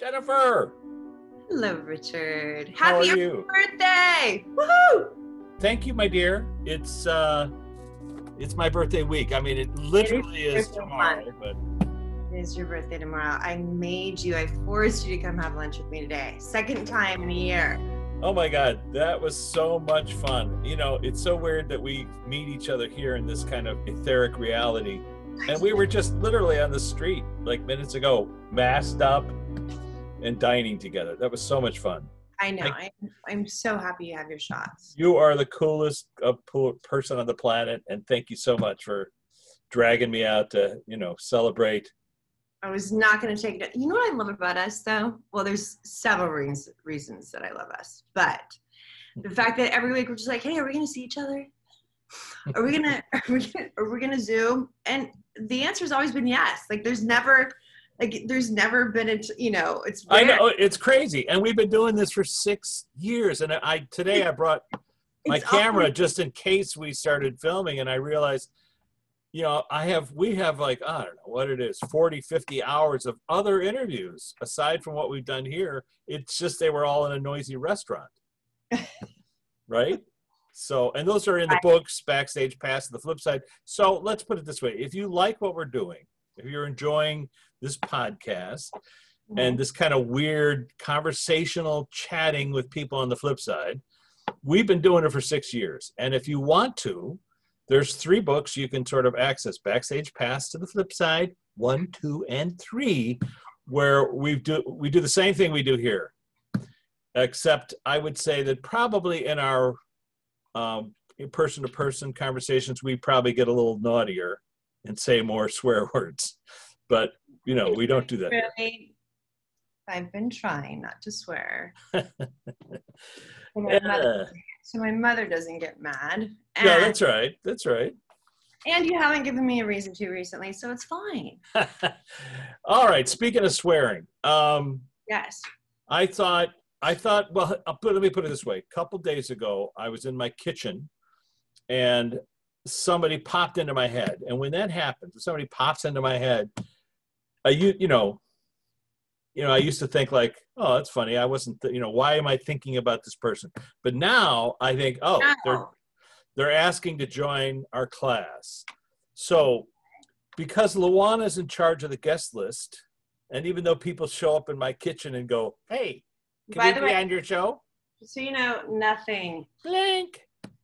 Jennifer. Hello, Richard. How are Happy you? birthday! Woohoo! Thank you, my dear. It's my birthday week. I mean, it literally is tomorrow, but it is your birthday tomorrow. I forced you to come have lunch with me today. Second time in a year. oh my God, that was so much fun. You know, it's so weird that we meet each other here in this kind of etheric reality. And we were just literally on the street like minutes ago, masked up and dining together. That was so much fun. I know. I'm so happy you have your shots. You are the coolest person on the planet, and thank you so much for dragging me out to, celebrate. I was not going to take it. You know what I love about us, though? Well, there's several reasons that I love us, but the fact that every week we're just like, hey, are we going to see each other? Are we gonna Zoom? And the answer has always been yes. Like there's never been it's rare. I know, it's crazy. And we've been doing this for 6 years. And today I brought my camera just in case we started filming, and I realized, we have like, I don't know what it is, 40, 50 hours of other interviews aside from what we've done here. It's just they were all in a noisy restaurant. Right? So, and those are in the books, Backstage Pass, the flip side. So let's put it this way. If you like what we're doing, if you're enjoying this podcast and this kind of weird conversational chatting with people on the flip side, we've been doing it for 6 years. And if you want to, there's 3 books you can sort of access: Backstage Pass to the flip side, 1, 2, and 3, where we do the same thing we do here. Except I would say that probably in our person-to-person conversations, we probably get a little naughtier and say more swear words. But, we don't do that. Really, I've been trying not to swear. So my mother doesn't get mad. Yeah, that's right. That's right. And you haven't given me a reason to recently, so it's fine. All right. Speaking of swearing. Yes. I thought, well, let me put it this way. A couple days ago, I was in my kitchen and somebody popped into my head. And when that happens, if somebody pops into my head, I used to think like, oh, that's funny. I wasn't, why am I thinking about this person? But now I think, they're asking to join our class. So because Luana's in charge of the guest list, and even though people show up in my kitchen and go, hey, can we be on your show? So nothing. Blank.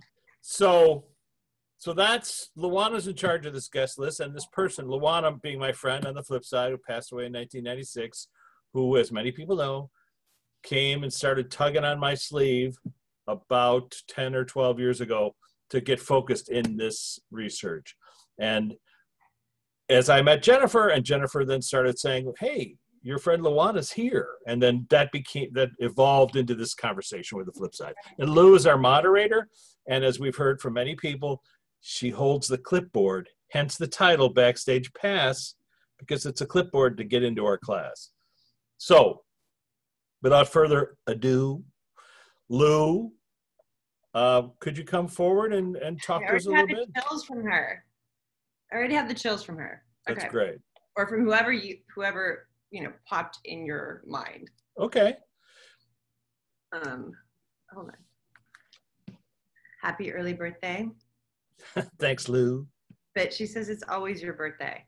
So that's Luana's in charge of this guest list, and this person, Luana being my friend on the flip side, who passed away in 1996, who, as many people know, came and started tugging on my sleeve about 10 or 12 years ago to get focused in this research. And as I met Jennifer, and Jennifer then started saying, hey, your friend Luana's here. And then that evolved into this conversation with the flip side. And Lou is our moderator. And as we've heard from many people, she holds the clipboard, hence the title Backstage Pass, because it's a clipboard to get into our class. So without further ado, Lou, could you come forward and talk to us a little bit? I already have the chills from her. That's great. Or from whoever popped in your mind. Okay. Hold on. Happy early birthday. Thanks, Lou. But she says it's always your birthday.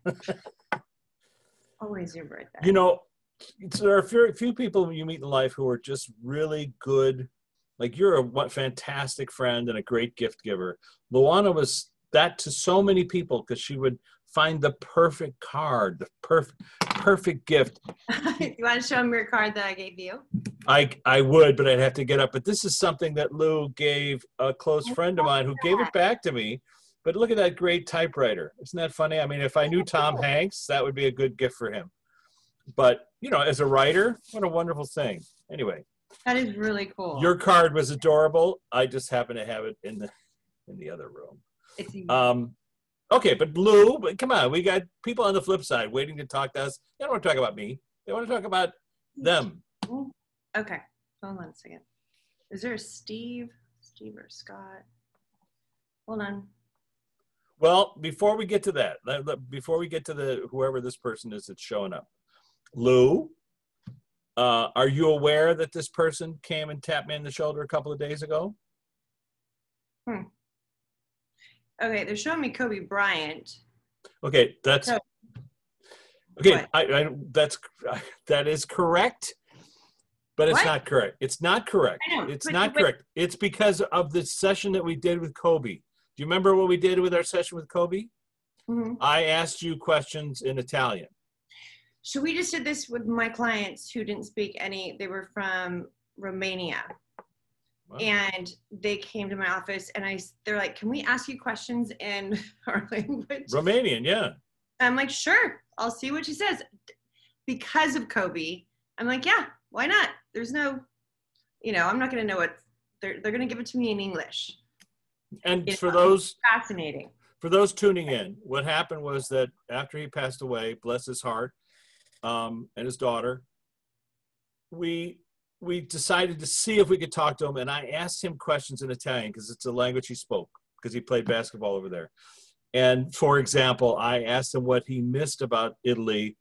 Always your birthday. There are a few people you meet in life who are just really good. Like, you're a fantastic friend and a great gift giver. Luana was that to so many people because she would find the perfect card, the perfect gift. You want to show them your card that I gave you? I would, but I'd have to get up. But this is something that Lou gave a close friend of mine who gave it back to me. But look at that great typewriter. Isn't that funny? I mean, if I knew Tom Hanks, that would be a good gift for him. But, as a writer, what a wonderful thing. Anyway. That is really cool. Your card was adorable. I just happen to have it in the other room. It's okay, but Lou, come on. We got people on the flip side waiting to talk to us. They don't want to talk about me. They want to talk about them. Okay. Hold on a second. Is there a Steve or Scott? Hold on. Well, before we get to that, before we get to whoever this person is that's showing up, Lou, Are you aware that this person came and tapped me on the shoulder a couple of days ago? Okay, they're showing me Kobe Bryant. Okay, that's So, okay. That is correct, but it's what? not correct. It's not correct. I know, It's but- not correct. It's because of the session that we did with Kobe. Do you remember what we did with our session with Kobe? Mhm. I asked you questions in Italian. So we just did this with my clients who didn't speak any. They were from Romania. Wow. And they came to my office and they're like, can we ask you questions in our language? Romanian, yeah. I'm like, sure, I'll see what she says. Because of Kobe, I'm like, yeah, why not? There's no, I'm not going to know what, they're going to give it to me in English. And for those fascinating. For those tuning in, what happened was that after he passed away, bless his heart, and his daughter, we decided to see if we could talk to him, and I asked him questions in Italian because it's a language he spoke, because he played basketball over there. And for example, I asked him what he missed about Italy,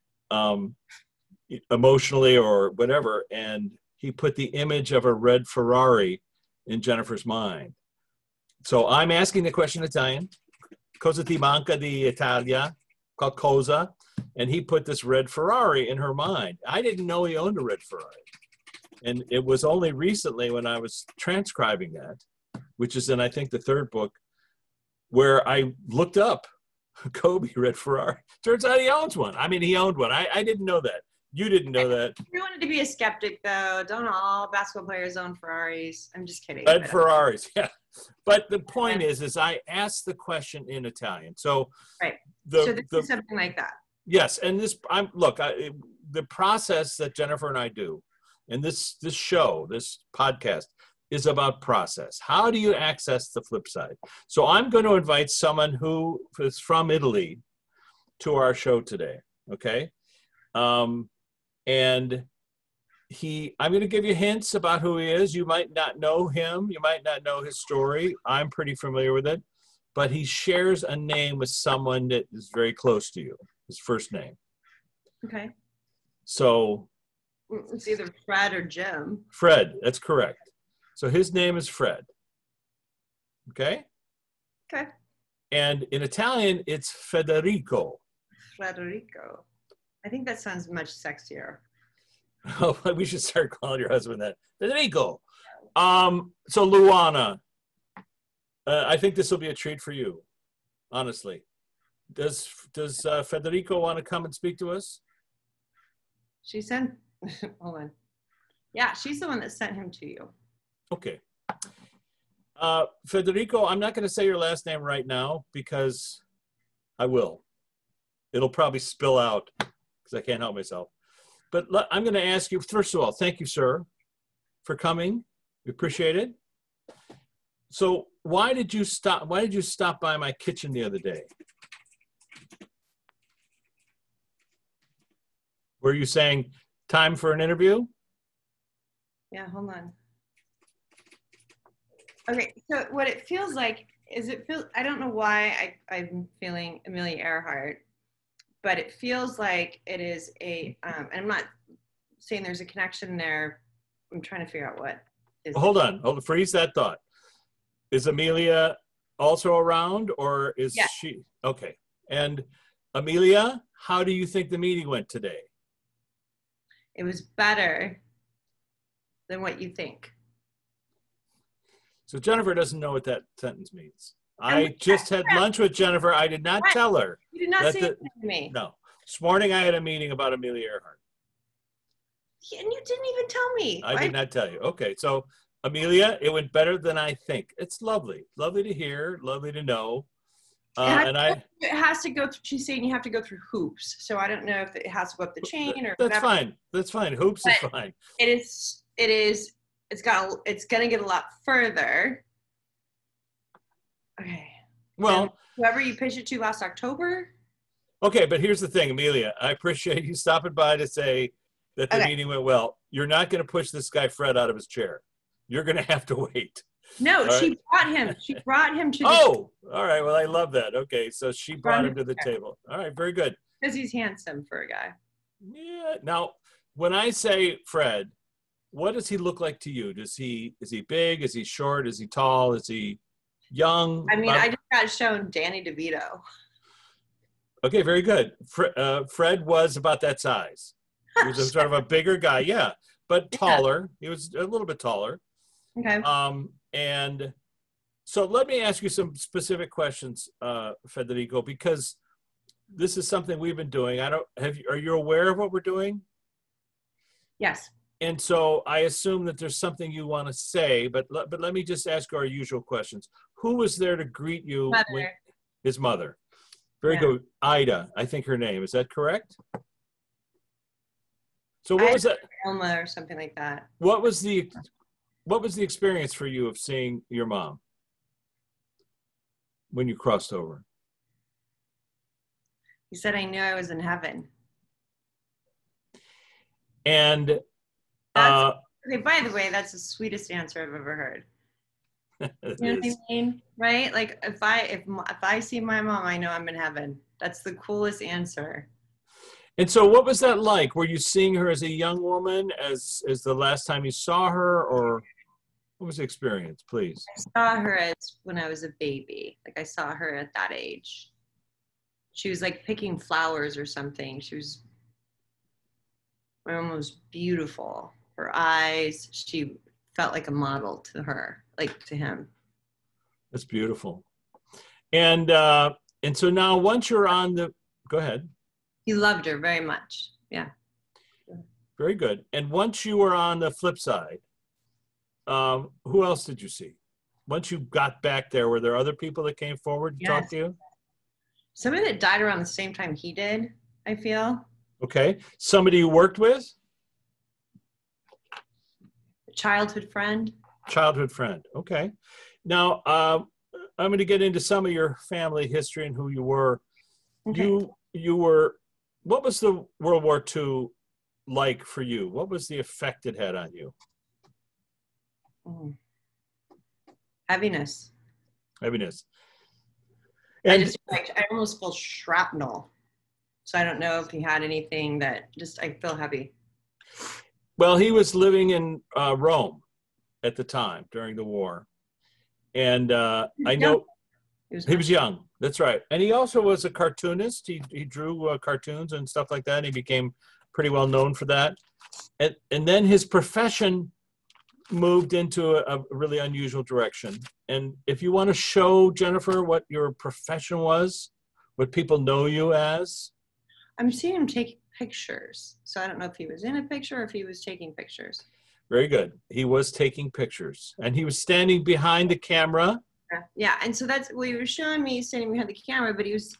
emotionally or whatever, and he put the image of a red Ferrari in Jennifer's mind. So I'm asking the question in Italian, cosa ti manca di Italia, qualcosa, and he put this red Ferrari in her mind. I didn't know he owned a red Ferrari. And it was only recently when I was transcribing that, which is in, I think, the third book, where I looked up Kobe red Ferrari. Turns out he owns one. I mean, he owned one. I didn't know that. You didn't know that. You wanted to be a skeptic, though. Don't all basketball players own Ferraris? I'm just kidding. Red Ferraris, yeah. But the point is I asked the question in Italian. So, right. So this is something like that. Yes, and the process that Jennifer and I do, and this show, this podcast, is about process. How do you access the flip side? So I'm going to invite someone who is from Italy to our show today, okay? And I'm going to give you hints about who he is. You might not know him. You might not know his story. I'm pretty familiar with it. But he shares a name with someone that is very close to you, his first name. Okay. So it's either Fred or Jim. Fred, that's correct. So his name is Fred. Okay? Okay. And in Italian, it's Federico. Federico. I think that sounds much sexier. Oh, we should start calling your husband that. Federico. So Luana, I think this will be a treat for you, honestly. Does Federico want to come and speak to us? She sent, hold on. Yeah, she's the one that sent him to you. Okay. Federico, I'm not going to say your last name right now because I will. It'll probably spill out because I can't help myself. But I'm going to ask you, first of all, thank you, sir, for coming. We appreciate it. So why did you stop by my kitchen the other day? Were you saying time for an interview? Yeah, hold on. Okay, so what it feels like is I don't know why I'm feeling Amelia Earhart, but it feels like it is and I'm not saying there's a connection there. I'm trying to figure out what is. Hold on, freeze that thought. Is Amelia also around, or is she? Okay. And Amelia, how do you think the meeting went today? It was better than what you think. So Jennifer doesn't know what that sentence means. I just had lunch with Jennifer. I did not tell her. You did not say anything to me. No. This morning I had a meeting about Amelia Earhart. And you didn't even tell me. I did not tell you. Okay, so Amelia, it went better than I think. It's lovely. Lovely to hear, lovely to know. It has to go through, she's saying you have to go through hoops. So I don't know if it has to go up the chain or That's whatever. fine. That's fine. Hoops is fine. It's gonna get a lot further. Okay. Well, and whoever you pitched it to last October. Okay, but here's the thing, Amelia. I appreciate you stopping by to say that the meeting went well. You're not going to push this guy Fred out of his chair. You're going to have to wait. No, she brought him. She brought him to. Oh, all right. Well, I love that. Okay, so she brought him to the table. All right, very good. Because he's handsome for a guy. Yeah. Now, when I say Fred, what does he look like to you? Is he big? Is he short? Is he tall? Is he young? I mean, I just got shown Danny DeVito. Okay, very good. Fred was about that size. He was sort of a bigger guy, yeah, but taller. He was a little bit taller. Okay. And so let me ask you some specific questions, Federico, because this is something we've been doing. Are you aware of what we're doing? Yes. And so I assume that there's something you want to say, but let me just ask our usual questions. Who was there to greet you? Mother. His mother. Very good. Ida, I think her name. Is that correct? So what was that? Elma or something like that. What was the experience for you of seeing your mom when you crossed over? He said, I knew I was in heaven. And okay, by the way, that's the sweetest answer I've ever heard. You know what I mean? Right? Like if I see my mom, I know I'm in heaven. That's the coolest answer. And so what was that like? Were you seeing her as a young woman, as the last time you saw her, or what was the experience, please? I saw her as when I was a baby. Like I saw her at that age. She was like picking flowers or something. My mom was beautiful. Her eyes, she felt like a model to her, like to him. That's beautiful. And so now once you're on go ahead. He loved her very much. Yeah. Very good. And once you were on the flip side, who else did you see? Once you got back there, were there other people that came forward to talk to you? Somebody that died around the same time he did, I feel. Okay. Somebody you worked with? Childhood friend. Childhood friend. Okay. Now, I'm going to get into some of your family history and who you were. Okay. You were, what was the World War II like for you? What was the effect it had on you? Heaviness. Heaviness. And I almost feel shrapnel. So I don't know if he had anything that I feel heavy. Well, he was living in Rome at the time during the war. And I know he was young. That's right. And he also was a cartoonist. He drew cartoons and stuff like that. And he became pretty well known for that. And then his profession moved into a really unusual direction. And if you want to show, Jennifer, what your profession was, what people know you as. I'm seeing him take pictures. So I don't know if he was in a picture or if he was taking pictures. Very good. He was taking pictures. And he was standing behind the camera. Yeah, and so that's what he was showing me, standing behind the camera, but he was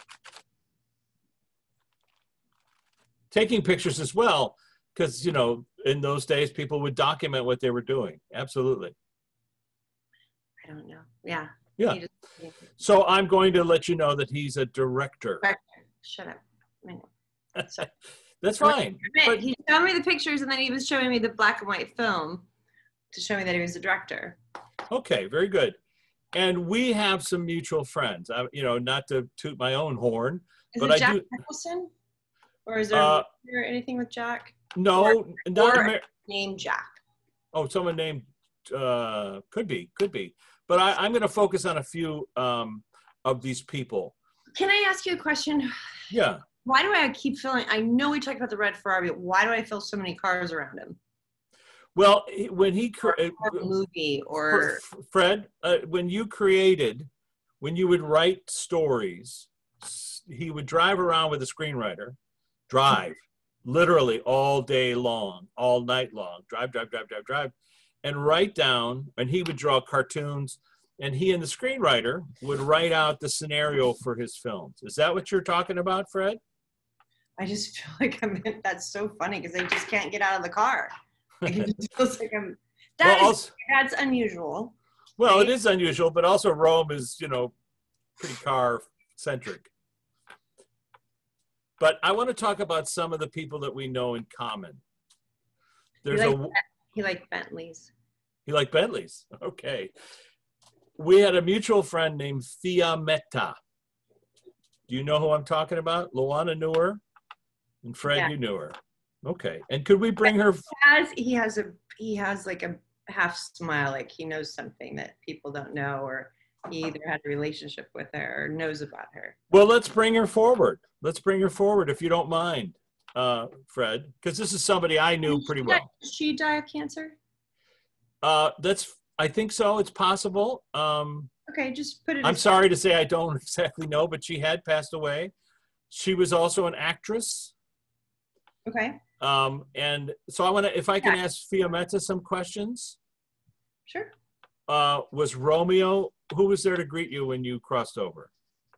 taking pictures as well, because, you know, in those days, people would document what they were doing. Absolutely. I don't know. Yeah. Yeah. So I'm going to let you know that he's a director. Shut up. So, that's fine. But he showed me the pictures, and then he was showing me the black and white film to show me that he was a director. Okay, very good. And we have some mutual friends. You know, not to toot my own horn, but I do. Nicholson? Or is there anything with Jack? No, not named Jack. Oh, someone named could be. But I'm going to focus on a few of these people. Can I ask you a question? Yeah. Why do I keep feeling? I know we talked about the red Ferrari, but why do I feel so many cars around him? Well, when he movie or Fred, when you would write stories, he would drive around with a screenwriter, literally all day long, all night long, drive, and write down, and he would draw cartoons, and he and the screenwriter would write out the scenario for his films. Is that what you're talking about, Fred? I just feel like that's so funny because I just can't get out of the car. Like it just feels like that's unusual. Well, right? It is unusual, but also Rome is, you know, pretty car centric. But I want to talk about some of the people that we know in common. He liked Bentleys. He liked Bentleys. Okay. We had a mutual friend named Fiammetta. Do you know who I'm talking about? Luana knew her, and Fred, you knew her. Okay. And could we bring her? He has like a half smile, like he knows something that people don't know, or he either had a relationship with her or knows about her. Well, let's bring her forward. Let's bring her forward, if you don't mind, Fred, because this is somebody I knew pretty well. Did she die of cancer? I think so. It's possible. Okay, just put it. I'm sorry to say I don't exactly know, but she had passed away. She was also an actress. Okay. And so I want to, if I can ask Fiammetta some questions. Sure. Was Romeo, who was there to greet you when you crossed over?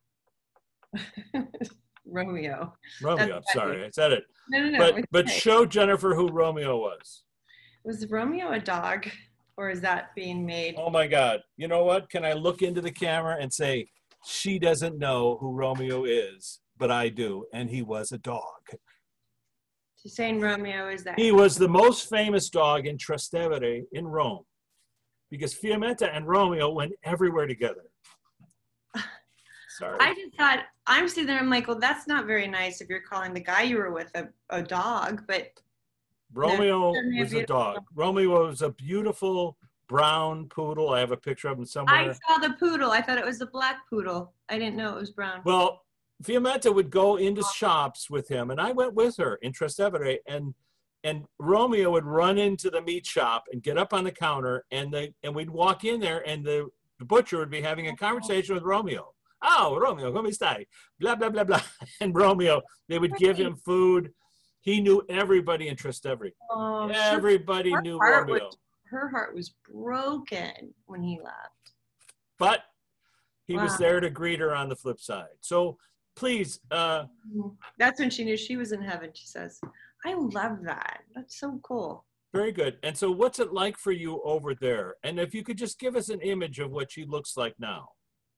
Romeo. I'm sorry, I said it. No. But show Jennifer who Romeo was. Was Romeo a dog, or is that being made? Oh my God. You know what? Can I look into the camera and say, she doesn't know who Romeo is, but I do, and he was a dog. She's saying Romeo is that. He was the most famous dog in Trastevere in Rome, because Fiammetta and Romeo went everywhere together. Sorry. I just thought, I'm sitting there, I'm like, well, that's not very nice if you're calling the guy you were with a dog, but. Romeo was a dog. Romeo was a beautiful brown poodle. I have a picture of him somewhere. I saw the poodle. I thought it was the black poodle. I didn't know it was brown. Well, Fiammetta would go into shops with him, and I went with her in Trastevere, and Romeo would run into the meat shop and get up on the counter, and we'd walk in there, and the butcher would be having a conversation with Romeo. Oh, Romeo, come stai? Blah, blah, blah, blah. And Romeo, they would give him food. He knew everybody in Trastevere. Oh, everybody knew Romeo. Her heart was broken when he left. But he was there to greet her on the flip side. So please. That's when she knew she was in heaven, she says. I love that. That's so cool. Very good. And so what's it like for you over there? And if you could just give us an image of what she looks like now.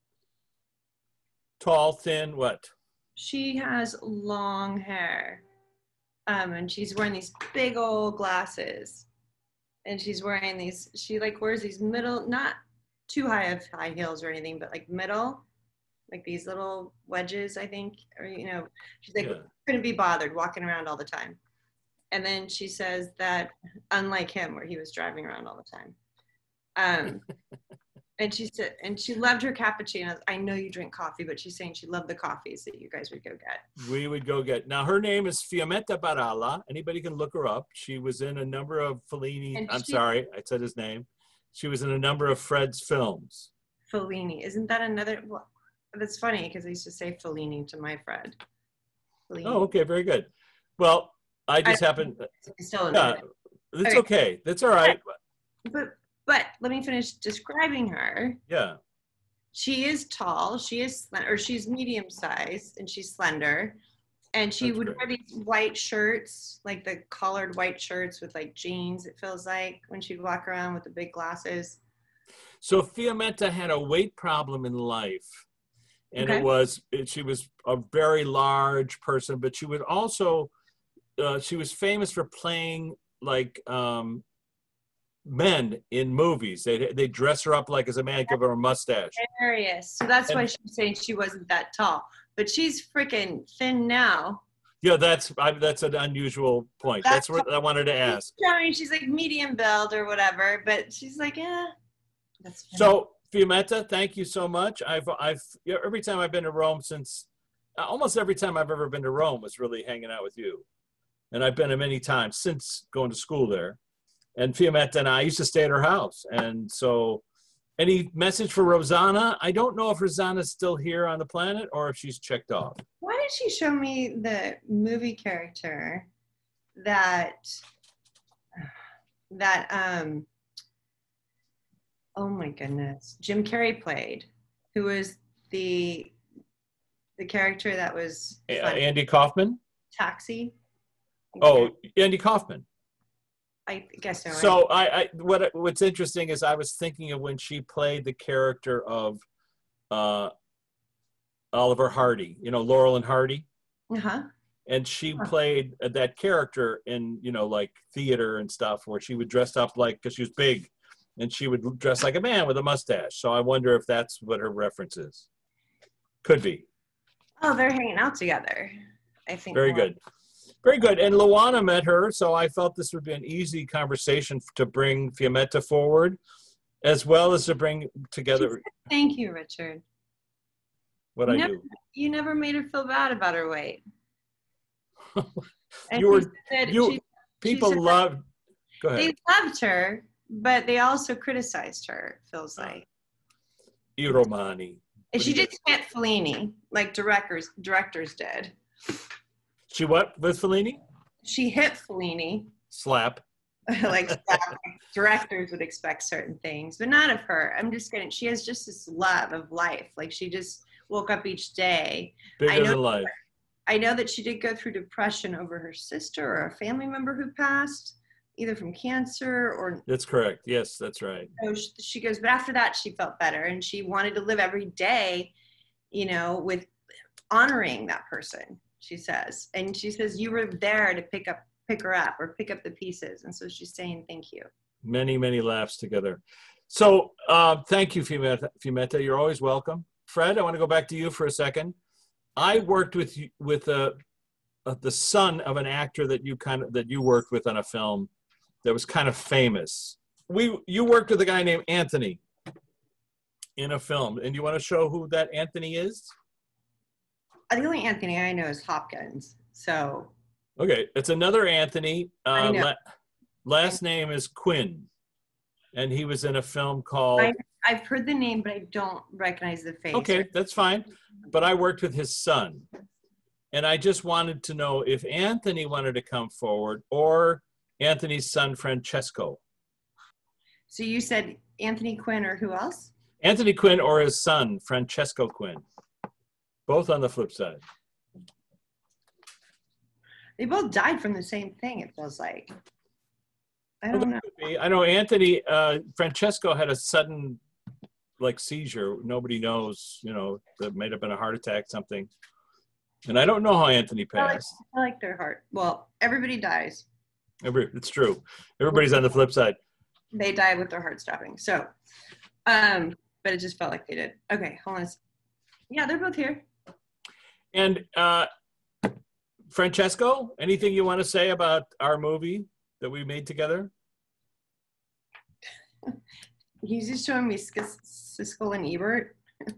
Tall, thin, what? She has long hair. And she's wearing these big old glasses. And she's wearing these, she like wears these middle, not too high heels or anything, but like middle, like these little wedges, I think, or, you know, she's like, couldn't be bothered walking around all the time. And then she says that, unlike him, where he was driving around all the time. And she said, and she loved her cappuccinos. I know you drink coffee, but she's saying she loved the coffees that you guys would go get. We would go get. Now, her name is Fiammetta Baralla. Anybody can look her up. She was in a number of Fellini. I'm sorry, I said his name. She was in a number of Fred's films. Fellini. Isn't that another? Well, that's funny because I used to say Fellini to my Fred. Fellini. Oh, okay. Very good. Well, I just happened. It's okay. That's all right. But let me finish describing her. Yeah. She is tall. She is she's medium sized, and she's slender. And she would wear these white shirts, like the collared white shirts with like jeans, it feels like, when she'd walk around with the big glasses. So Fiammetta had a weight problem in life. And she was a very large person, but she would also, she was famous for playing like men in movies. They dress her up like as a man, give her a mustache. Hilarious. So that's why she's saying she wasn't that tall. But she's freaking thin now. Yeah, that's an unusual point. That's what I wanted to ask. I mean, she's like medium build or whatever, but she's like, that's funny. So Fiammetta, thank you so much. Every time I've been to Rome since, almost every time I've ever been to Rome was really hanging out with you. And I've been to many times since going to school there. And Fiammetta and I used to stay at her house. And so any message for Rosanna? I don't know if Rosanna's still here on the planet or if she's checked off. Why did she show me the movie character that oh my goodness, Jim Carrey played, who was the character that was Andy Kaufman? Taxi. Oh, Andy Kaufman. I guess so. So what's interesting is I was thinking of when she played the character of Oliver Hardy, Laurel and Hardy. Uh-huh. And she played that character in, like theater and stuff, where she would dress up like, because she was big, and she would dress like a man with a mustache. So I wonder if that's what her reference is. Could be. Oh, they're hanging out together, I think. Very good. Very good. And Luana met her, so I felt this would be an easy conversation to bring Fiammetta forward, as well as to bring together. Thank you, Richard. What I do. You never made her feel bad about her weight. People loved. Go ahead. They loved her, but they also criticized her. It feels like. I Romani. And she just hit Fellini, like directors did. She what with Fellini? She hit Fellini. Slap. Like directors would expect certain things, but not of her. I'm just kidding. She has just this love of life. Like she just woke up each day. Bigger than life. I know that she did go through depression over her sister or a family member who passed, either from cancer or. That's correct. Yes, that's right. So she goes, but after that, she felt better, and she wanted to live every day, with honoring that person. She says, and she says, you were there to pick her up or pick up the pieces, and so she's saying thank you. Many, many laughs together. So thank you, Fiammetta. You're always welcome. Fred, I want to go back to you for a second. I worked with the son of an actor that you worked with on a film that was kind of famous. You worked with a guy named Anthony in a film, and you want to show who that Anthony is? The only Anthony I know is Hopkins. So. Okay, it's another Anthony. I know. Last name is Quinn, and he was in a film called. I've heard the name, but I don't recognize the face. Okay, that's fine. But I worked with his son, and I just wanted to know if Anthony wanted to come forward or Anthony's son Francesco. So you said Anthony Quinn or who else? Anthony Quinn or his son Francesco Quinn. Both on the flip side. They both died from the same thing, it feels like. I don't know. I know Anthony, Francesco had a sudden seizure. Nobody knows, that might have been a heart attack, something. And I don't know how Anthony passed. I like their heart. Well, everybody dies. It's true. Everybody's on the flip side. They die with their heart stopping. So, but it just felt like they did. Okay, hold on. Yeah, they're both here. And Francesco, anything you want to say about our movie that we made together? He's just showing me Siskel and Ebert.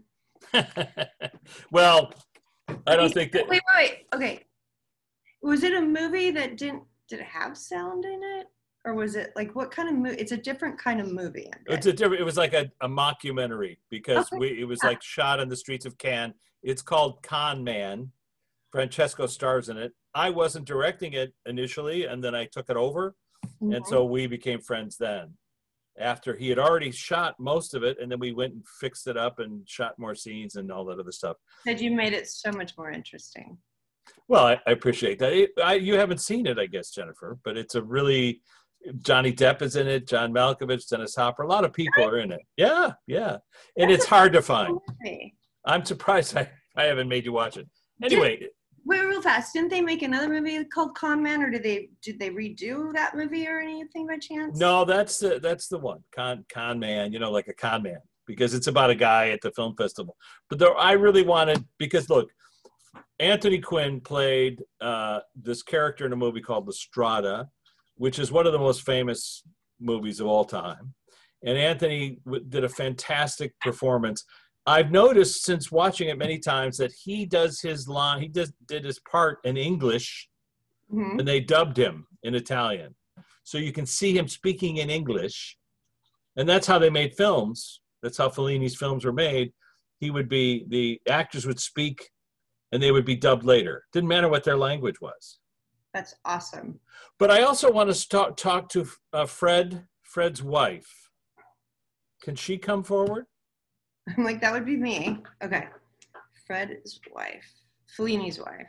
Well, I don't think that. Wait. Okay. Was it a movie that did it have sound in it? Or was it what kind of movie? It's a different kind of movie. It was like a mockumentary because it was shot in the streets of Cannes. It's called Con Man. Francesco stars in it. I wasn't directing it initially, and then I took it over. Mm-hmm. And so we became friends then. After he had already shot most of it, and then we went and fixed it up and shot more scenes and all that other stuff. Said you made it so much more interesting. Well, I appreciate that. You haven't seen it, I guess, Jennifer, but it's a really... Johnny Depp is in it, John Malkovich, Dennis Hopper. A lot of people are in it. Yeah. And it's hard to find. I'm surprised I haven't made you watch it. Anyway. Wait, real fast. Didn't they make another movie called Con Man, or did they redo that movie or anything by chance? No, that's the one. Con Man, like a con man, because it's about a guy at the film festival. But I really wanted, because look, Anthony Quinn played this character in a movie called The Strada, which is one of the most famous movies of all time. And Anthony did a fantastic performance. I've noticed since watching it many times that he does his line, did his part in English, mm-hmm. and they dubbed him in Italian. So you can see him speaking in English. And that's how they made films. That's how Fellini's films were made. The actors would speak and they would be dubbed later. Didn't matter what their language was. That's awesome. But I also want to talk to Fred's wife. Can she come forward? I'm that would be me. Okay. Fred's wife. Fellini's wife.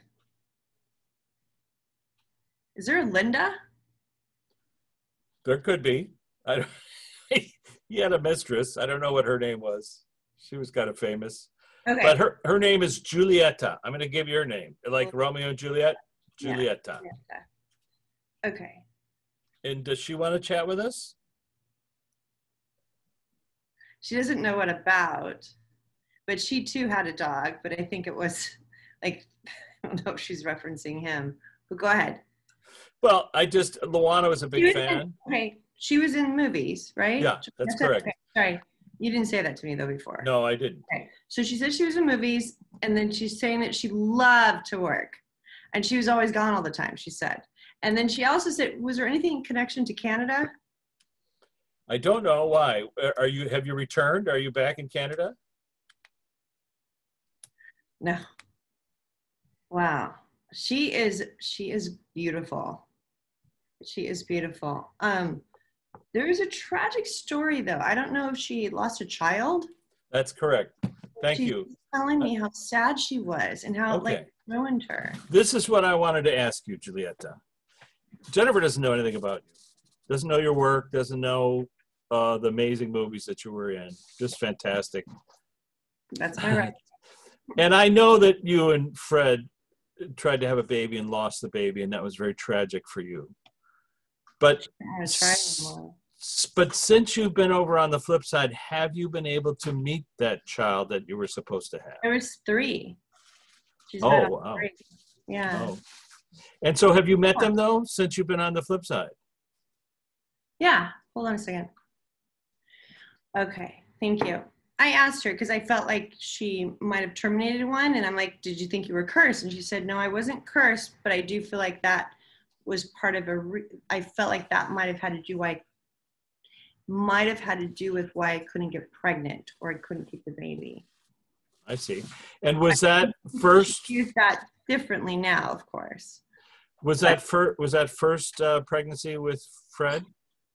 Is there a Linda? There could be. He had a mistress. I don't know what her name was. She was kind of famous. Okay. But her name is Giulietta. I'm going to give you her name. Like Romeo and Juliet. Giulietta. Yeah. Okay. And does she want to chat with us? She doesn't know what about, but she too had a dog, but I think it was I don't know if she's referencing him, But go ahead. Well, Luana was a big fan. Okay, she was in movies, right? Yeah, that's correct. Okay. Sorry, you didn't say that to me though before. No, I didn't. Okay, so she said she was in movies, and then she's saying that she loved to work, and she was always gone all the time. She said, and then she also said, was there anything in connection to Canada? I don't know why. Have you returned? Are you back in Canada? No. Wow. She is beautiful. She is beautiful. There is a tragic story though. I don't know if she lost a child. That's correct. Thank you. She's telling me how sad she was and how it ruined her. This is what I wanted to ask you, Giulietta. Jennifer doesn't know anything about you. Doesn't know your work, doesn't know the amazing movies that you were in. Just fantastic. That's my right. And I know that you and Fred tried to have a baby and lost the baby, and that was very tragic for you. But since you've been over on the flip side, have you been able to meet that child that you were supposed to have? There was 3. Wow. 3. Yeah. Oh. And so have you met them, though, since you've been on the flip side? Yeah. Hold on a second. Okay. Thank you. I asked her because I felt like she might have terminated one. And I'm like, did you think you were cursed? And she said, no, I wasn't cursed, but I do feel like that was part of I felt like that might have had to do with why I couldn't get pregnant or I couldn't keep the baby. I see. And was that first? Use that differently now, of course. Was that first pregnancy with Fred?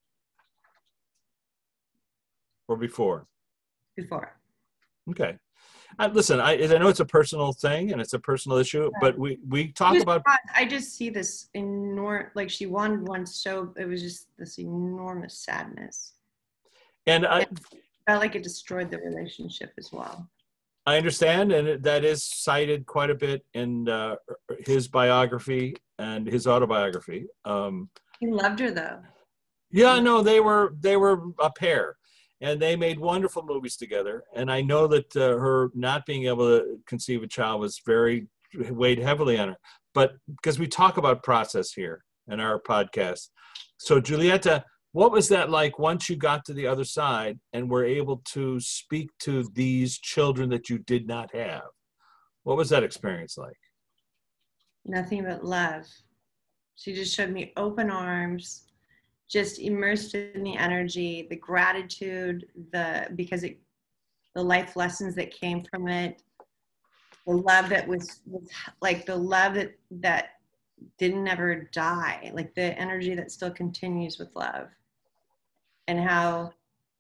Or before? Before. Okay. Listen, I know it's a personal thing and it's a personal issue, but we talk about. I just see this enormous, like she wanted one, so it was just this enormous sadness. And I felt like it destroyed the relationship as well. I understand, and that is cited quite a bit in his biography and his autobiography. He loved her though. Yeah, no, they were a pair. And they made wonderful movies together. And I know that her not being able to conceive a child weighed heavily on her. But because we talk about process here in our podcast. So Giulietta, what was that like once you got to the other side and were able to speak to these children that you did not have? What was that experience like? Nothing but love. She just showed me open arms, just immersed in the energy, the gratitude, the life lessons that came from it, the love that was like the love that didn't ever die, like the energy that still continues with love. And how,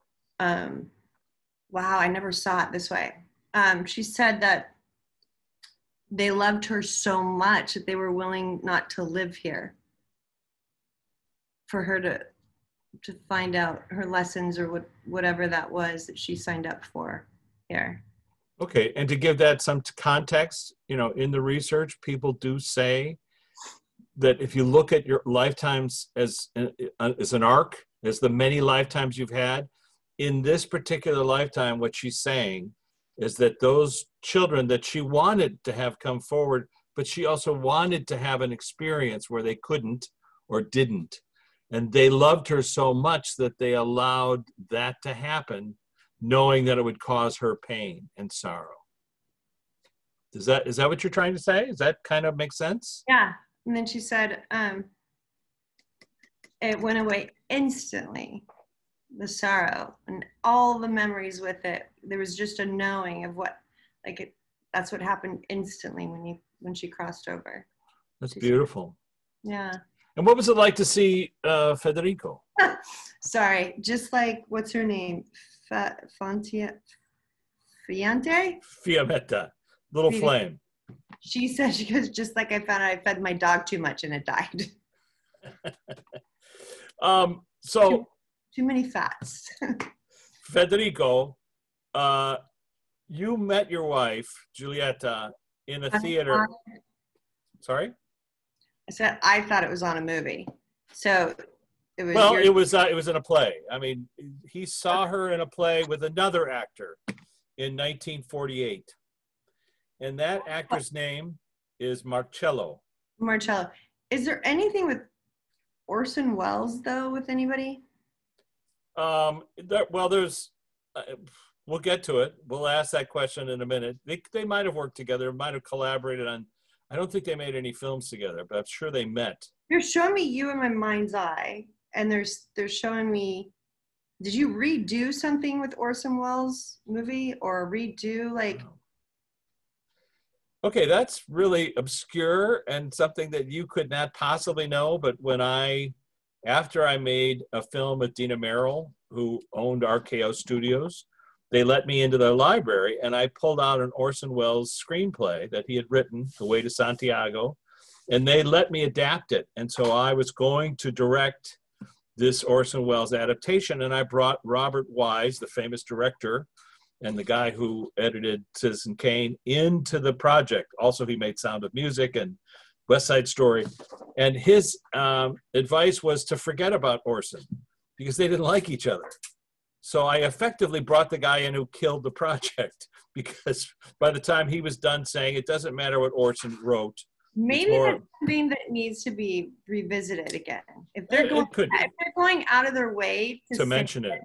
wow, I never saw it this way. She said that they loved her so much that they were willing not to live here for her to find out her lessons or whatever that was that she signed up for here. Okay, and to give that some context, in the research, people do say that if you look at your lifetimes as an arc, as the many lifetimes you've had, in this particular lifetime, what she's saying is that those children that she wanted to have come forward, but she also wanted to have an experience where they couldn't or didn't. And they loved her so much that they allowed that to happen, knowing that it would cause her pain and sorrow. Is that what you're trying to say? Does that kind of make sense? Yeah. And then she said, it went away instantly, the sorrow and all the memories with it. There was just a knowing of that's what happened instantly when she crossed over. That's beautiful. Yeah. And what was it like to see Federico? Sorry, just like, what's her name? Fiammetta? Fiammetta, little flame. She said, she goes, just like I found out I fed my dog too much and it died. So too many fats. Federico, you met your wife, Giulietta, in a theater. Sorry? I said I thought it was on a movie. So it was. Well, it was in a play. I mean, he saw her in a play with another actor in 1948. And that actor's name is Marcello. Marcello. Is there anything with Orson Welles though? With anybody? Well, there's. We'll get to it. We'll ask that question in a minute. They might have worked together, might have collaborated on. I don't think they made any films together, but I'm sure they met. They're showing me You in My Mind's Eye, and they're showing me. Did you redo something with Orson Welles movie, or redo like? Okay, that's really obscure and something that you could not possibly know. But after I made a film with Dina Merrill, who owned RKO Studios, they let me into their library, and I pulled out an Orson Welles screenplay that he had written, The Way to Santiago, and they let me adapt it. And so I was going to direct this Orson Welles adaptation, and I brought Robert Wise, the famous director, and the guy who edited Citizen Kane, into the project. Also, he made Sound of Music and West Side Story. And his advice was to forget about Orson because they didn't like each other. So I effectively brought the guy in who killed the project, because by the time he was done saying, it doesn't matter what Orson wrote. Maybe that's something that needs to be revisited again. If they're going out of their way to mention it.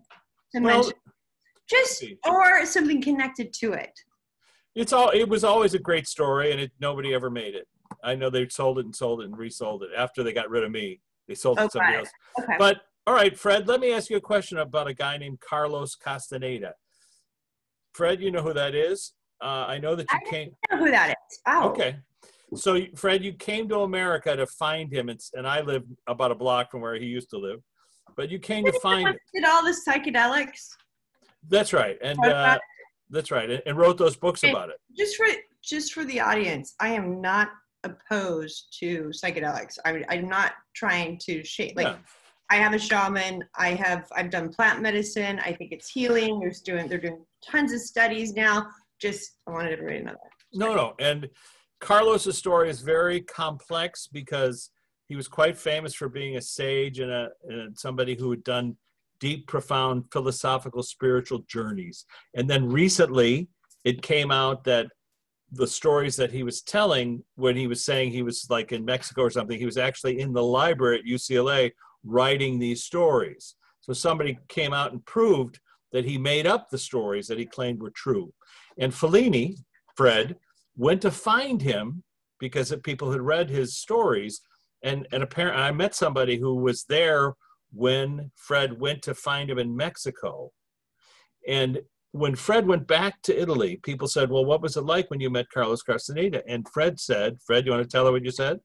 Or something connected to it. It was always a great story, and nobody ever made it. I know they sold it and resold it. After they got rid of me, they sold it to somebody else. Okay. But all right, Fred, let me ask you a question about a guy named Carlos Castaneda. Fred, you know who that is? I know that you came. I know who that is. Oh. Okay. So, Fred, you came to America to find him, and I live about a block from where he used to live. But you came to find him. Did all the psychedelics? That's right, and that's right, and wrote those books about it. Just for the audience, I am not opposed to psychedelics. I'm not trying to shake. Like, yeah. I have a shaman. I've done plant medicine. I think it's healing. They're doing tons of studies now. I wanted everybody to know that. No, and Carlos's story is very complex because he was quite famous for being a sage and somebody who had done deep, profound philosophical, spiritual journeys. And then recently, it came out that the stories that he was telling when he was saying he was like in Mexico or something, he was actually in the library at UCLA writing these stories. So somebody came out and proved that he made up the stories that he claimed were true. And Fellini, Fred, went to find him because people had read his stories. And apparently, I met somebody who was there when Fred went to find him in Mexico. And when Fred went back to Italy, people said, well, what was it like when you met Carlos Castaneda? And Fred said, Fred, you want to tell her what you said?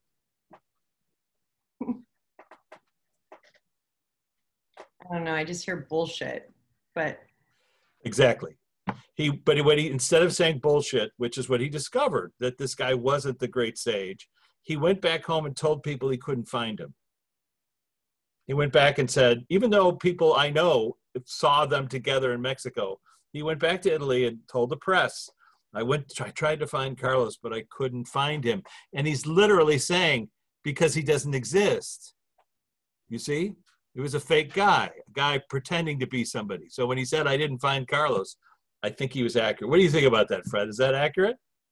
I don't know. I just hear bullshit, but. Exactly. Instead of saying bullshit, which is what he discovered, that this guy wasn't the great sage, he went back home and told people he couldn't find him. He went back and said, even though people I know saw them together in Mexico, he went back to Italy and told the press, I tried to find Carlos, but I couldn't find him. And he's literally saying, because he doesn't exist. You see? He was a fake guy, a guy pretending to be somebody. So when he said, I didn't find Carlos, I think he was accurate. What do you think about that, Fred? Is that accurate?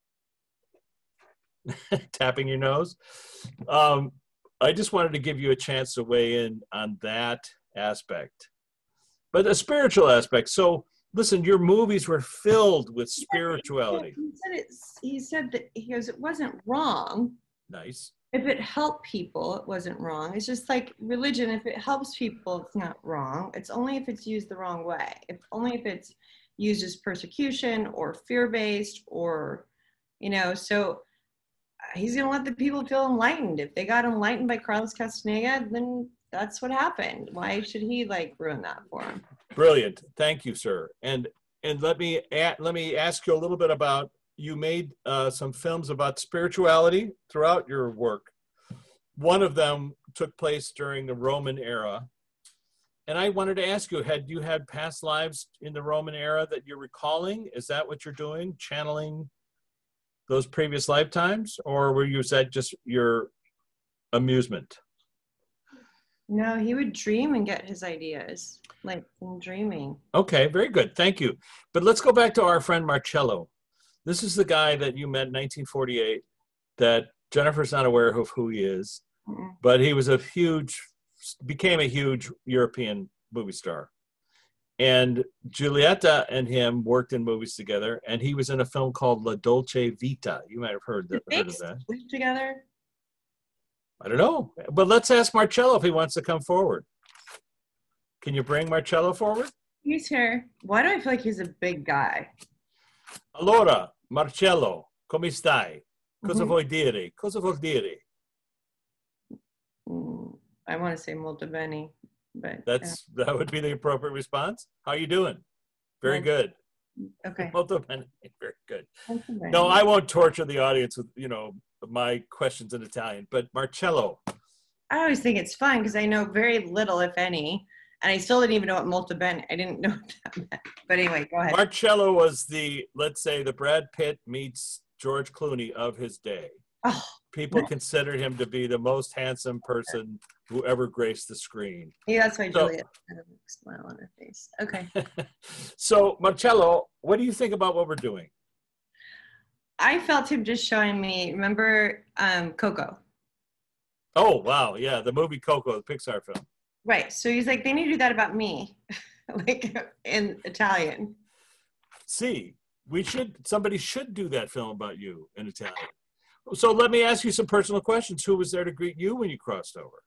Tapping your nose. I just wanted to give you a chance to weigh in on that aspect. But a spiritual aspect. So listen, your movies were filled with spirituality. He said that it wasn't wrong. Nice. If it helped people, it wasn't wrong. It's just like religion. If it helps people, it's not wrong. It's only if it's used the wrong way. Only if it's used as persecution or fear-based or, so he's going to let the people feel enlightened. If they got enlightened by Carlos Castaneda, then that's what happened. Why should he ruin that for him? Brilliant. Thank you, sir. And let me ask you a little bit about, you made some films about spirituality throughout your work. One of them took place during the Roman era. And I wanted to ask you, had you had past lives in the Roman era that you're recalling? Is that what you're doing? Channeling those previous lifetimes? Or was that just your amusement? No, he would dream and get his ideas, from dreaming. Okay, very good. Thank you. But let's go back to our friend Marcello. This is the guy that you met in 1948 that Jennifer's not aware of who he is. but he was became a huge European movie star. And Giulietta and him worked in movies together, and he was in a film called La Dolce Vita. You might have heard of that. Sleep together? I don't know, but let's ask Marcello if he wants to come forward. Can you bring Marcello forward? He's here. Why do I feel like he's a big guy? Allora, Marcello, come stai? Cosa vuoi dire? Cosa vuol dire? I want to say molto bene, but that would be the appropriate response. How are you doing? Very good. Okay. Molto bene. Very good. No, I won't torture the audience with my questions in Italian, but Marcello. I always think it's fun because I know very little, if any, and I still didn't even know what molto bene. I didn't know what that meant. But anyway, go ahead. Marcello was let's say, the Brad Pitt meets George Clooney of his day. Oh, People considered him to be the most handsome person who ever graced the screen. Yeah, that's why Juliet had a smile on her face. Okay. So, Marcello, what do you think about what we're doing? I felt him just showing me, remember Coco? Oh, wow. Yeah, the movie Coco, the Pixar film. Right. So he's like, they need to do that about me, like in Italian. See, somebody should do that film about you in Italian. So let me ask you some personal questions. Who was there to greet you when you crossed over?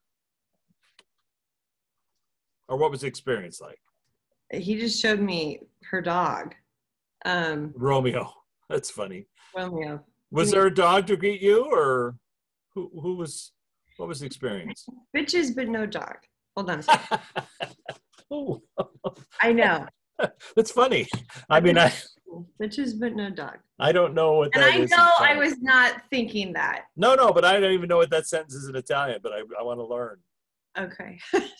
Or what was the experience like? He just showed me her dog. Romeo. That's funny. Romeo. Was there a dog to greet you, or what was the experience? Bitches, but no dog. Hold on a second. Oh. I know. That's funny. I mean, bitches, but no dog. I don't know what that is. And I know I was not thinking that. No, but I don't even know what that sentence is in Italian, but I want to learn. Okay.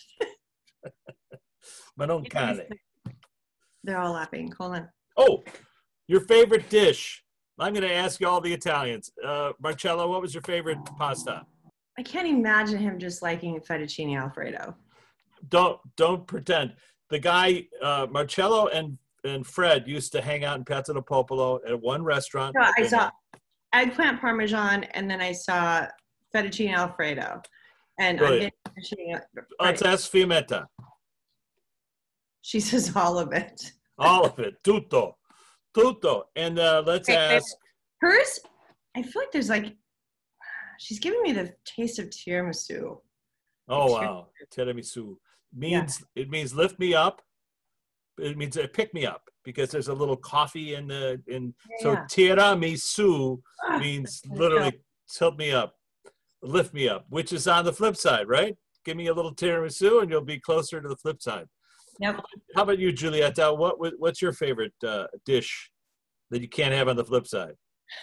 Ma non cane. They're all laughing. Hold on. Oh, your favorite dish. I'm going to ask you all the Italians. Marcello, what was your favorite pasta? I can't imagine him just liking fettuccine Alfredo. Don't pretend. The guy, Marcello and Fred used to hang out in Piazza del Popolo at one restaurant. No, I saw eggplant parmesan, and then I saw fettuccine Alfredo. And I'm getting fettuccine. Let's ask Fiammetta. She says all of it. All of it. Tutto. And let's ask. Hers, I feel like there's she's giving me the taste of tiramisu. Oh, wow. Tiramisu. It means lift me up. It means pick me up, because there's a little coffee so tiramisu means literally tilt me up, lift me up, which is on the flip side, right? Give me a little tiramisu and you'll be closer to the flip side. Yep. How about you, Giulietta? What's your favorite dish that you can't have on the flip side?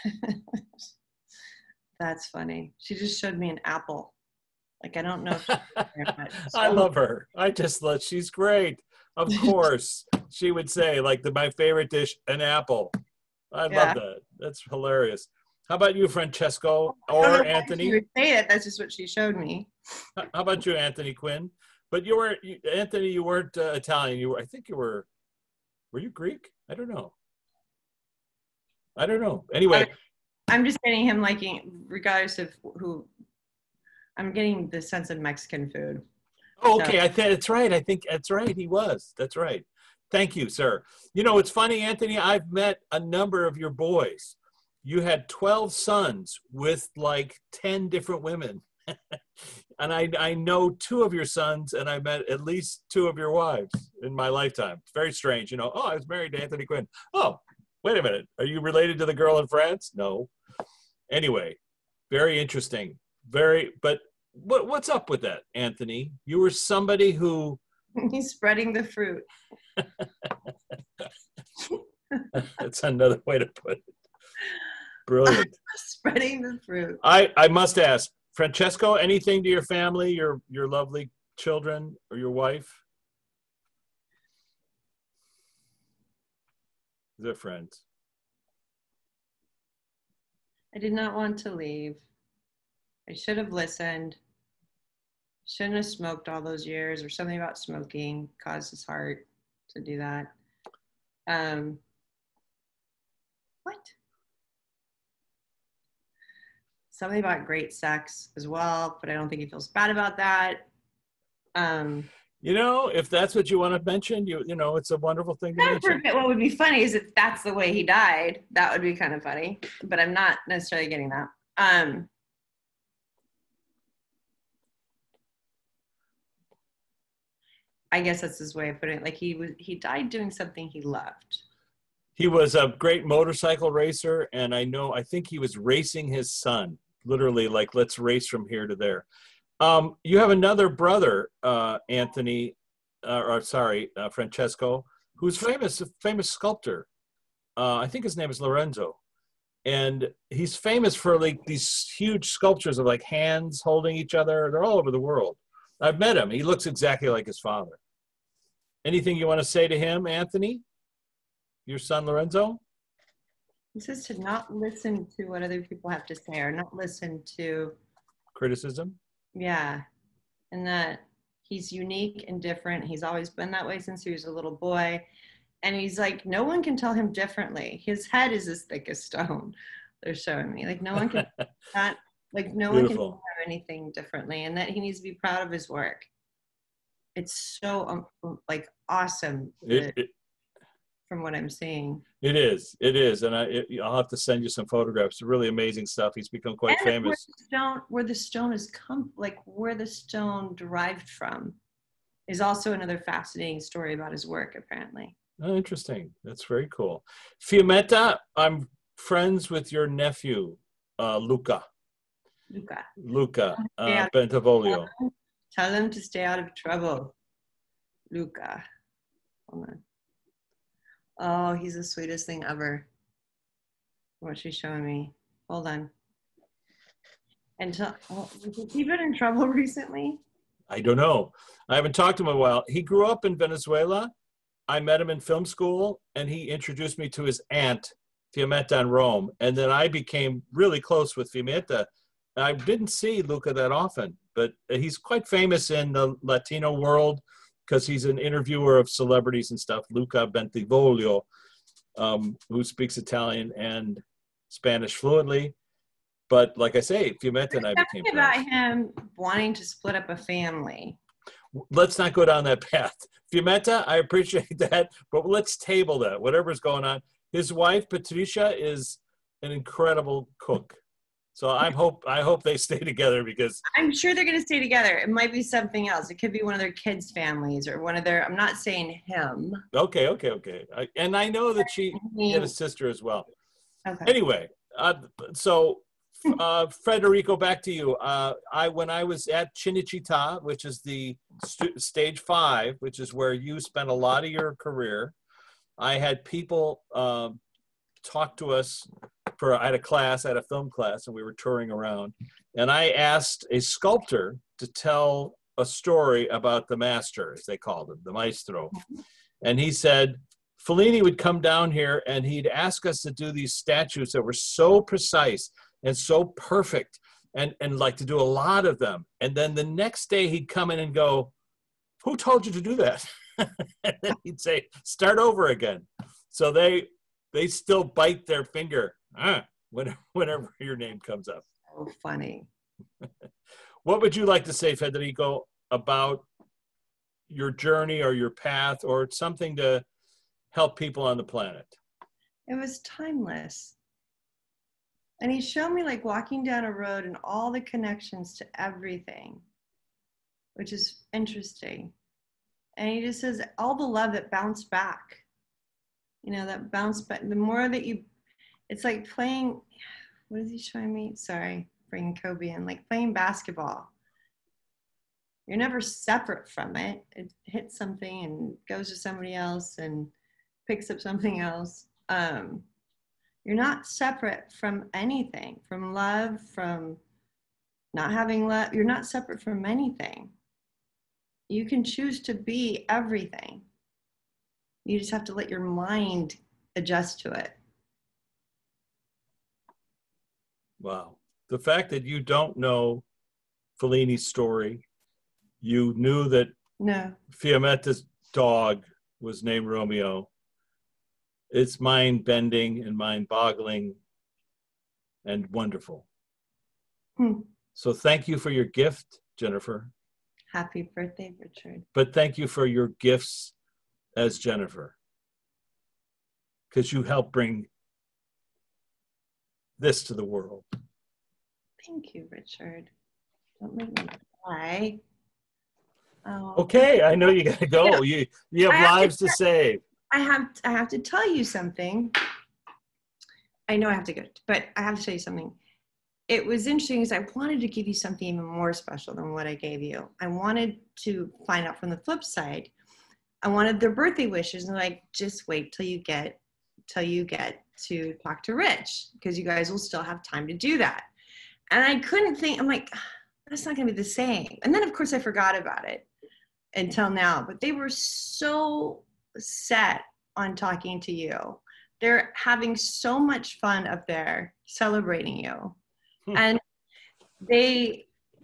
That's funny. She just showed me an apple. I don't know if I love her. She's great. Of course, she would say, my favorite dish, an apple. I love that. That's hilarious. How about you, Francesco or Anthony? She would say it. That's just what she showed me. How about you, Anthony Quinn? But Anthony, you weren't Italian. I think you were you Greek? I don't know. Anyway. I'm just getting him liking, regardless of who, I'm getting the sense of Mexican food. Oh, okay. That's right. I think that's right. He was. That's right. Thank you, sir. It's funny, Anthony, I've met a number of your boys. You had 12 sons with 10 different women. And I know 2 of your sons, and I met at least 2 of your wives in my lifetime. It's very strange. I was married to Anthony Quinn. Oh, wait a minute. Are you related to the girl in France? No. Anyway, very interesting. But what's up with that, Anthony? You were somebody who... He's spreading the fruit. That's another way to put it. Brilliant. Spreading the fruit. I must ask, Francesco, anything to your family, your lovely children, or your wife? They're friends. I did not want to leave. I should have listened. Shouldn't have smoked all those years, or something about smoking caused his heart to do that. What? something about great sex as well, but I don't think he feels bad about that. You know, if that's what you want to mention, you know, it's a wonderful thing to mention. What would be funny is if that's the way he died. That would be kind of funny, but I'm not necessarily getting that. I guess that's his way of putting it. Like he died doing something he loved. He was a great motorcycle racer, and I think he was racing his son, literally, like, let's race from here to there. You have another brother, Anthony, Francesco, who's famous sculptor. I think his name is Lorenzo. And he's famous for like these huge sculptures of like hands holding each other. They're all over the world. I've met him. He looks exactly like his father. Anything you want to say to him, Anthony? Your son, Lorenzo? He says to not listen to what other people have to say, or not listen to criticism. Yeah. And that he's unique and different. He's always been that way since he was a little boy. And he's like, no one can tell him differently. His head is as thick as stone. They're showing me. Like no one can that, like no one can tell him anything differently. And that he needs to be proud of his work. It's so like awesome. From what I'm seeing. It is, and I'll have to send you some photographs. Really amazing stuff. He's become quite famous. Where the stone is where the stone derived from, is also another fascinating story about his work. Apparently. Oh, interesting. That's very cool. Fiammetta, I'm friends with your nephew, Luca. Luca Bentivoglio. Tell him to stay out of trouble. Luca. Hold on. Oh, he's the sweetest thing ever. What she's showing me. Hold on. And has he been in trouble recently? I don't know. I haven't talked to him in a while. He grew up in Venezuela. I met him in film school, and he introduced me to his aunt, Fiammetta in Rome. And then I became really close with Fiammetta. I didn't see Luca that often, but he's quite famous in the Latino world, because he's an interviewer of celebrities and stuff, Luca Bentivoglio, who speaks Italian and Spanish fluently. But like I say, Fiammetta and I became friends. About him wanting to split up a family. Let's not go down that path. Fiammetta, I appreciate that, but let's table that, whatever's going on. His wife, Patricia, is an incredible cook. So I hope they stay together, because I'm sure they're going to stay together. It might be something else. It could be one of their kids' families, or one of their. I'm not saying him. Okay. And I know that she had a sister as well. Okay. Anyway, so Federico, back to you. When I was at Cinecittà, which is the stage 5, which is where you spent a lot of your career, I had people talk to us. I had a film class, and we were touring around, and I asked a sculptor to tell a story about the master, as they called him, the maestro. And he said, Fellini would come down here and he'd ask us to do these statues that were so precise and so perfect, and like to do a lot of them. And then the next day he'd come in and go, who told you to do that? And then he'd say, start over again. So they still bite their finger whenever your name comes up. So funny. What would you like to say, Federico, about your journey or your path, or something to help people on the planet? It was timeless. And he showed me like walking down a road and all the connections to everything, which is interesting. And he just says all the love that bounced back, that bounced back. The more that it's like playing, what is he showing me? Sorry, bringing Kobe in, like playing basketball. You're never separate from it. It hits something and goes to somebody else and picks up something else. You're not separate from anything, from love, from not having love. You're not separate from anything. You can choose to be everything. You just have to let your mind adjust to it. Wow. The fact that you don't know Fellini's story, you knew that Fiammetta's dog was named Romeo. It's mind-bending and mind-boggling and wonderful. So thank you for your gift, Jennifer. Happy birthday, Richard. But thank you for your gifts as Jennifer, because you helped bring this to the world. Thank you, Richard. Don't make me cry. Oh. Okay, I know you gotta go. You have lives to save. I have to tell you something. I know I have to go, but I have to tell you something. It was interesting because I wanted to give you something even more special than what I gave you. I wanted to find out from the flip side. I wanted their birthday wishes, and like, just wait till you get to talk to Rich, because you guys will still have time to do that. And I couldn't think. I'm like, that's not going to be the same. And then of course I forgot about it until now. But they were so set on talking to you. They're having so much fun up there celebrating you. And they're,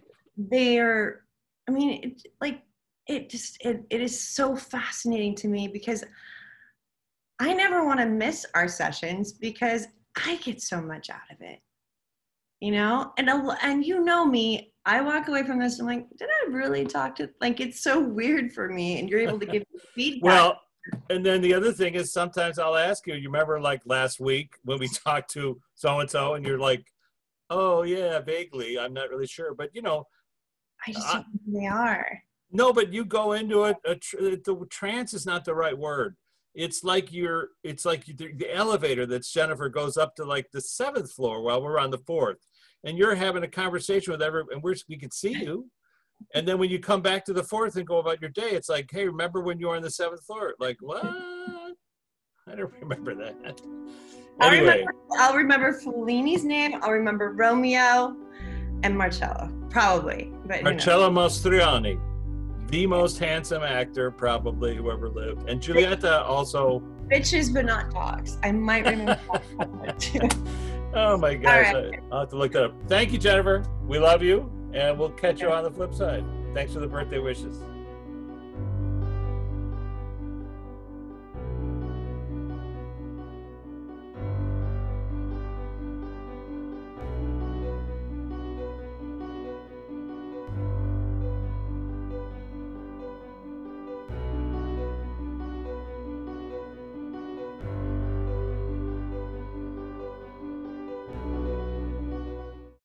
I mean, it is so fascinating to me, because I never want to miss our sessions because I get so much out of it, you know? And you know me, I walk away from this, I'm like, did I really talk to, like, it's so weird for me, and you're able to give me feedback. Well, and then the other thing is, sometimes I'll ask you, you remember like last week when we talked to so-and-so, and you're like, oh yeah, vaguely, I'm not really sure, but you know, I just don't think they are. No, but you go into it. The trance is not the right word. It's like the elevator that Jennifer goes up to like the 7th floor while we're on the 4th, and you're having a conversation with everyone, and we can see you. And then when you come back to the 4th and go about your day, it's like, hey, remember when you were on the 7th floor? Like, what? I don't remember that. Anyway. I'll remember Fellini's name. I'll remember Romeo and Marcello, probably. But Marcello Mastroianni, the most handsome actor probably who ever lived. And Giulietta also. Bitches, but not dogs. I might remember that too. Oh my gosh, Right. I'll have to look that up. Thank you, Jennifer. We love you, and we'll catch you on the flip side. Thanks for the birthday wishes.